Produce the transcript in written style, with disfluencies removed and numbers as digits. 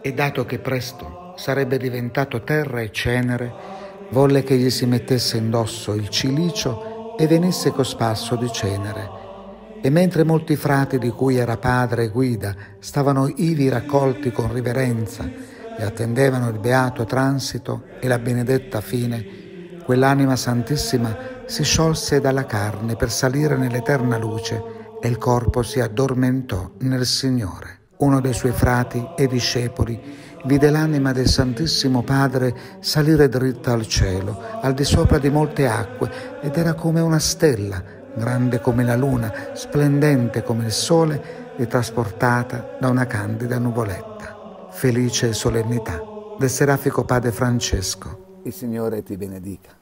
E dato che presto sarebbe diventato terra e cenere, volle che gli si mettesse indosso il cilicio e venisse cosparso di cenere. E mentre molti frati di cui era padre e guida stavano ivi raccolti con riverenza e attendevano il beato transito e la benedetta fine, quell'anima santissima si sciolse dalla carne per salire nell'eterna luce e il corpo si addormentò nel Signore. Uno dei suoi frati e discepoli vide l'anima del Santissimo Padre salire dritta al cielo, al di sopra di molte acque, ed era come una stella, grande come la luna, splendente come il sole, e trasportata da una candida nuvoletta. Felice solennità del Serafico Padre Francesco. Il Signore ti benedica.